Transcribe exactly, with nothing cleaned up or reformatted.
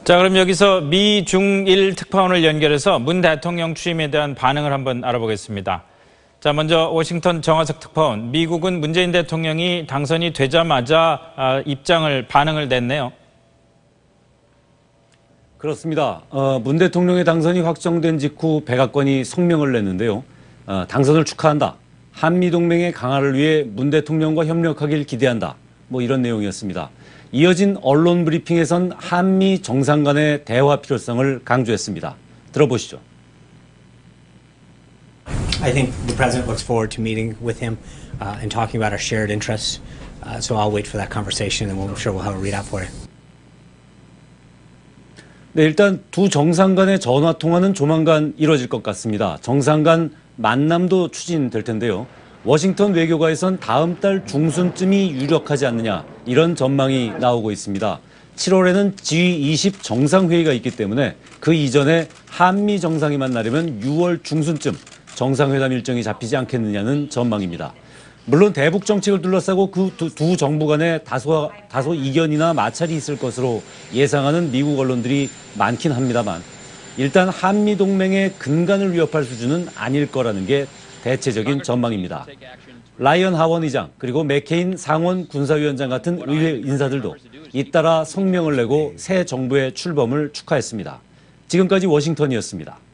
자, 그럼 여기서 미, 중, 일 특파원을 연결해서 문 대통령 취임에 대한 반응을 한번 알아보겠습니다. 자, 먼저 워싱턴 정화석 특파원, 미국은 문재인 대통령이 당선이 되자마자 입장을, 반응을 냈네요. 그렇습니다. 어, 문 대통령의 당선이 확정된 직후 백악관이 성명을 냈는데요. 어, 당선을 축하한다. 한미동맹의 강화를 위해 문 대통령과 협력하길 기대한다. 뭐 이런 내용이었습니다. 이어진 언론 브리핑에선 한미 정상 간의 대화 필요성을 강조했습니다. 들어보시죠. I think the president looks forward to meeting with him uh, and talking about our shared interests. Uh, so I'll wait for that conversation and we'll, I'm sure we'll have a readout for you. 네, 일단 두 정상 간의 전화 통화는 조만간 이뤄질 것 같습니다. 정상 간 만남도 추진될 텐데요. 워싱턴 외교가에선 다음 달 중순쯤이 유력하지 않느냐 이런 전망이 나오고 있습니다. 칠월에는 지 이십 정상회의가 있기 때문에 그 이전에 한미 정상이 만나려면 유월 중순쯤 정상회담 일정이 잡히지 않겠느냐는 전망입니다. 물론 대북 정책을 둘러싸고 그 두 두 정부 간에 다소, 다소 이견이나 마찰이 있을 것으로 예상하는 미국 언론들이 많긴 합니다만 일단 한미 동맹의 근간을 위협할 수준은 아닐 거라는 게 대체적인 전망입니다. 라이언 하원 의장 그리고 맥케인 상원 군사위원장 같은 의회 인사들도 잇따라 성명을 내고 새 정부의 출범을 축하했습니다. 지금까지 워싱턴이었습니다.